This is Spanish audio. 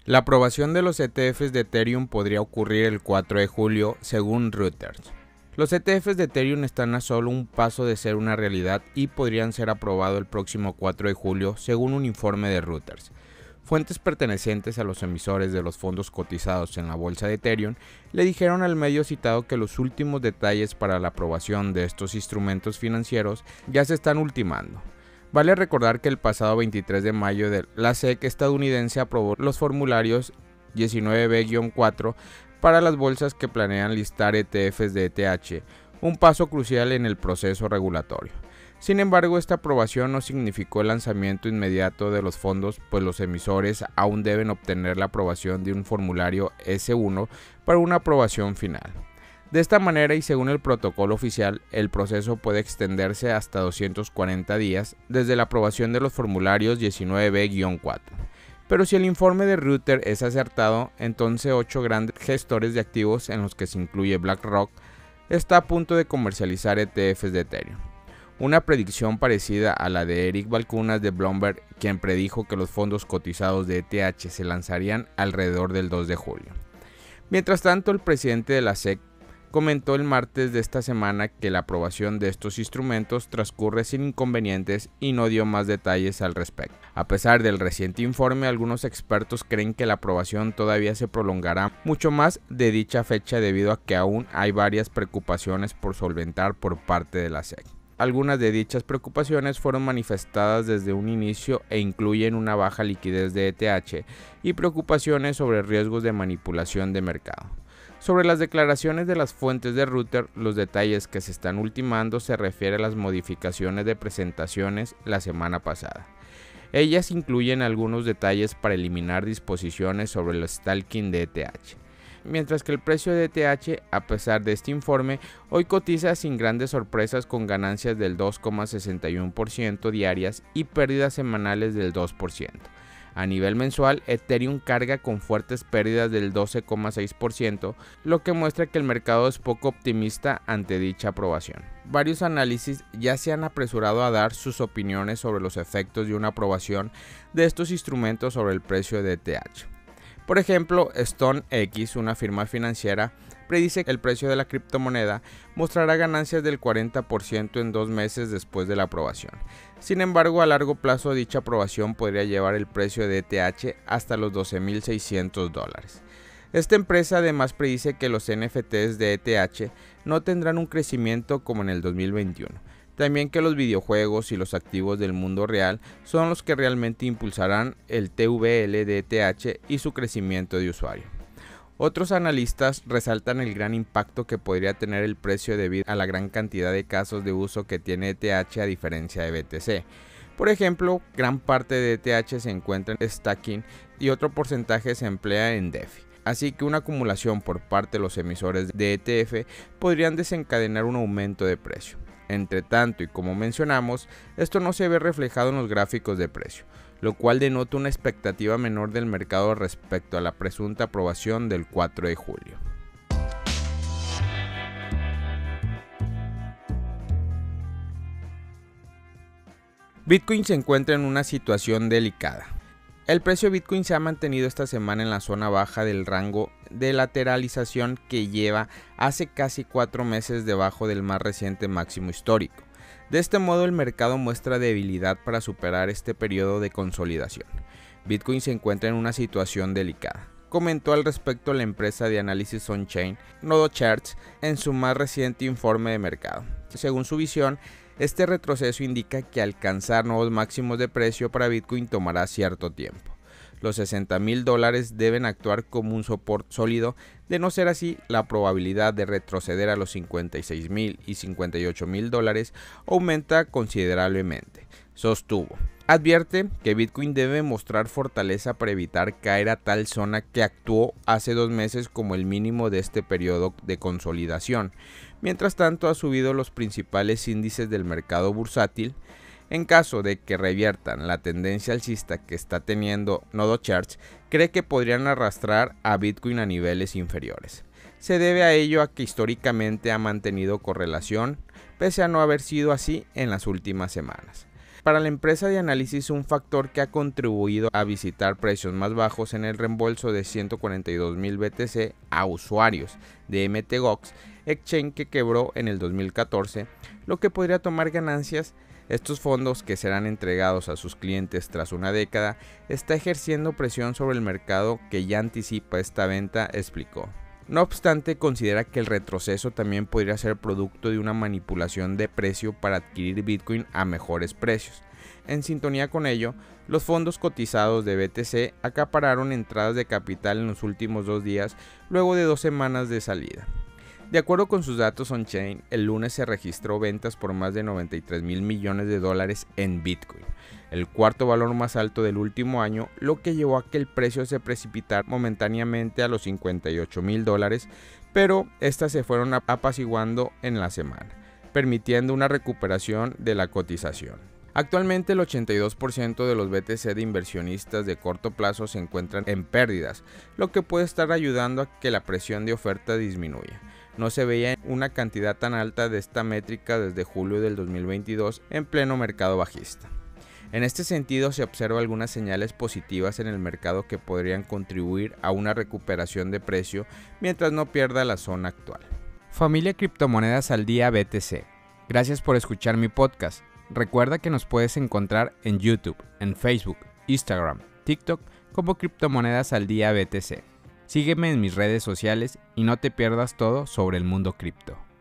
La aprobación de los ETFs de Ethereum podría ocurrir el 4 de julio, según Reuters. Los ETFs de Ethereum están a solo un paso de ser una realidad y podrían ser aprobados el próximo 4 de julio, según un informe de Reuters. Fuentes pertenecientes a los emisores de los fondos cotizados en la bolsa de Ethereum le dijeron al medio citado que los últimos detalles para la aprobación de estos instrumentos financieros ya se están ultimando. Vale recordar que el pasado 23 de mayo la SEC estadounidense aprobó los formularios 19B-4 para las bolsas que planean listar ETFs de ETH, un paso crucial en el proceso regulatorio. Sin embargo, esta aprobación no significó el lanzamiento inmediato de los fondos, pues los emisores aún deben obtener la aprobación de un formulario S1 para una aprobación final. De esta manera y según el protocolo oficial, el proceso puede extenderse hasta 240 días desde la aprobación de los formularios 19B-4. Pero si el informe de Reuters es acertado, entonces 8 grandes gestores de activos, en los que se incluye BlackRock, está a punto de comercializar ETFs de Ethereum. Una predicción parecida a la de Eric Balchunas de Bloomberg, quien predijo que los fondos cotizados de ETH se lanzarían alrededor del 2 de julio. Mientras tanto, el presidente de la SEC comentó el martes de esta semana que la aprobación de estos instrumentos transcurre sin inconvenientes y no dio más detalles al respecto. A pesar del reciente informe, algunos expertos creen que la aprobación todavía se prolongará mucho más de dicha fecha debido a que aún hay varias preocupaciones por solventar por parte de la SEC. Algunas de dichas preocupaciones fueron manifestadas desde un inicio e incluyen una baja liquidez de ETH y preocupaciones sobre riesgos de manipulación de mercado. Sobre las declaraciones de las fuentes de Reuters, los detalles que se están ultimando se refieren a las modificaciones de presentaciones la semana pasada. Ellas incluyen algunos detalles para eliminar disposiciones sobre el staking de ETH. Mientras que el precio de ETH, a pesar de este informe, hoy cotiza sin grandes sorpresas con ganancias del 2,61% diarias y pérdidas semanales del 2%. A nivel mensual, Ethereum carga con fuertes pérdidas del 12,6%, lo que muestra que el mercado es poco optimista ante dicha aprobación. Varios análisis ya se han apresurado a dar sus opiniones sobre los efectos de una aprobación de estos instrumentos sobre el precio de ETH. Por ejemplo, StoneX, una firma financiera, predice que el precio de la criptomoneda mostrará ganancias del 40% en 2 meses después de la aprobación. Sin embargo, a largo plazo dicha aprobación podría llevar el precio de ETH hasta los $12,600. Esta empresa además predice que los NFTs de ETH no tendrán un crecimiento como en el 2021. También que los videojuegos y los activos del mundo real son los que realmente impulsarán el TVL de ETH y su crecimiento de usuario. Otros analistas resaltan el gran impacto que podría tener el precio debido a la gran cantidad de casos de uso que tiene ETH a diferencia de BTC. Por ejemplo, gran parte de ETH se encuentra en stacking y otro porcentaje se emplea en DeFi. Así que una acumulación por parte de los emisores de ETF podrían desencadenar un aumento de precio. Entre tanto, y como mencionamos, esto no se ve reflejado en los gráficos de precio, lo cual denota una expectativa menor del mercado respecto a la presunta aprobación del 4 de julio. Bitcoin se encuentra en una situación delicada. El precio de Bitcoin se ha mantenido esta semana en la zona baja del rango de lateralización que lleva hace casi 4 meses debajo del más reciente máximo histórico. De este modo, el mercado muestra debilidad para superar este periodo de consolidación. Bitcoin se encuentra en una situación delicada, comentó al respecto la empresa de análisis on-chain NodoCharts en su más reciente informe de mercado. Según su visión, este retroceso indica que alcanzar nuevos máximos de precio para Bitcoin tomará cierto tiempo. Los $60,000 deben actuar como un soporte sólido, de no ser así, la probabilidad de retroceder a los $56,000 y $58,000 aumenta considerablemente, sostuvo. Advierte que Bitcoin debe mostrar fortaleza para evitar caer a tal zona que actuó hace 2 meses como el mínimo de este periodo de consolidación. Mientras tanto, ha subido los principales índices del mercado bursátil. En caso de que reviertan la tendencia alcista que está teniendo NodoCharts, cree que podrían arrastrar a Bitcoin a niveles inferiores. Se debe a ello a que históricamente ha mantenido correlación, pese a no haber sido así en las últimas semanas. Para la empresa de análisis, un factor que ha contribuido a visitar precios más bajos en el reembolso de 142,000 BTC a usuarios de MTGOX, exchange que quebró en el 2014, lo que podría tomar ganancias. Estos fondos, que serán entregados a sus clientes tras una década, está ejerciendo presión sobre el mercado que ya anticipa esta venta, explicó. No obstante, considera que el retroceso también podría ser producto de una manipulación de precio para adquirir Bitcoin a mejores precios. En sintonía con ello, los fondos cotizados de BTC acapararon entradas de capital en los últimos 2 días, luego de 2 semanas de salida. De acuerdo con sus datos on-chain, el lunes se registró ventas por más de 93,000 millones de dólares en Bitcoin, el cuarto valor más alto del último año, lo que llevó a que el precio se precipitara momentáneamente a los 58,000 dólares, pero estas se fueron apaciguando en la semana, permitiendo una recuperación de la cotización. Actualmente el 82% de los BTC de inversionistas de corto plazo se encuentran en pérdidas, lo que puede estar ayudando a que la presión de oferta disminuya. No se veía una cantidad tan alta de esta métrica desde julio del 2022 en pleno mercado bajista. En este sentido, se observan algunas señales positivas en el mercado que podrían contribuir a una recuperación de precio mientras no pierda la zona actual. Familia Criptomonedas al Día BTC. Gracias por escuchar mi podcast. Recuerda que nos puedes encontrar en YouTube, en Facebook, Instagram, TikTok como Criptomonedas al Día BTC. Sígueme en mis redes sociales y no te pierdas todo sobre el mundo cripto.